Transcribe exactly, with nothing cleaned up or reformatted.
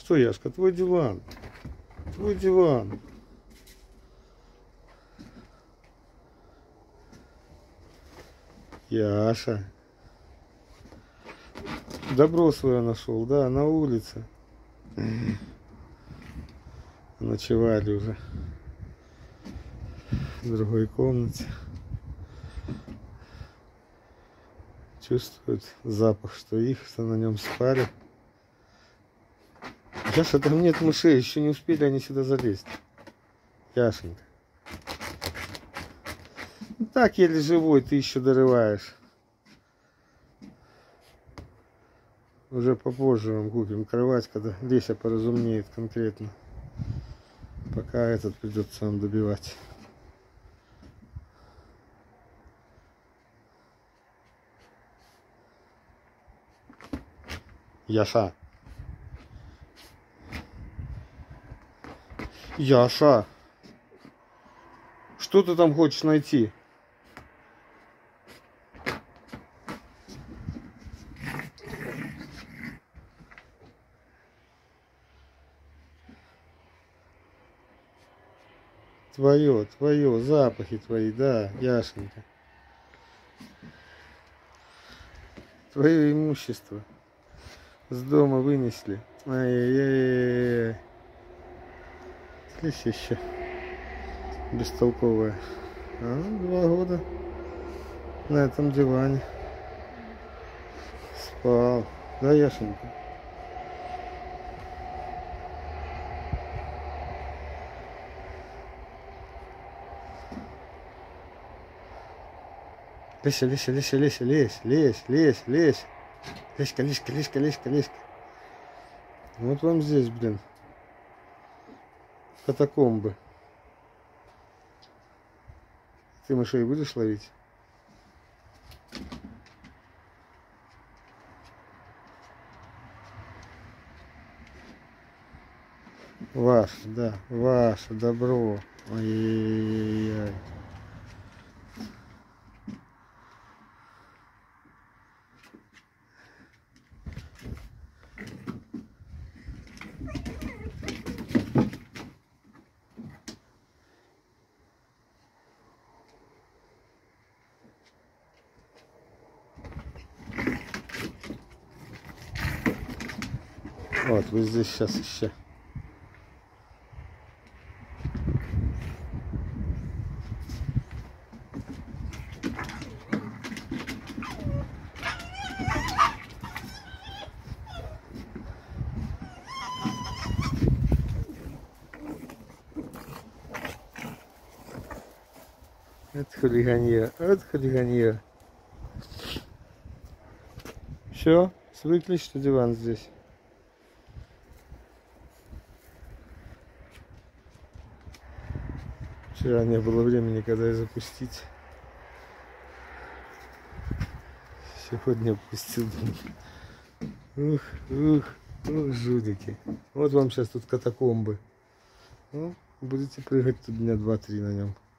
что, Яшка, твой диван. Твой диван. Яша. Добро свое нашел, да, на улице. Ночевали уже в другой комнате. Чувствуют запах, что их, что на нем спали. Яша, там нет мышей, еще не успели они сюда залезть. Яшенька. Ну, так еле живой, ты еще дорываешь. Уже попозже вам купим кровать, когда Леся поразумеет конкретно. Пока этот придется вам добивать. Яша. Яша. Что ты там хочешь найти? Твое, твое, запахи твои, да, Яшенька. Твое имущество с дома вынесли. Ай-яй-яй-яй. Здесь еще бестолковая. А, два года на этом диване спал. Да, Яшенька? Леся, Леся, Леся, Леся, лезь, лезь, лезь, лезь. Леська, Леська, Леська, Леська, Леська. Вот вам здесь, блин, катакомбы. Ты мышей будешь ловить? Ваше, да, ваше добро. Ай-яй-яй-яй. Вот, вы здесь сейчас еще. Это хулиганье, это хулиганье. Все, свыкли, что диван здесь. Вчера не было времени, когда и запустить. Сегодня опустил. Ух, ух, ух, жулики. Вот вам сейчас тут катакомбы. Ну, будете прыгать тут дня два-три на нем.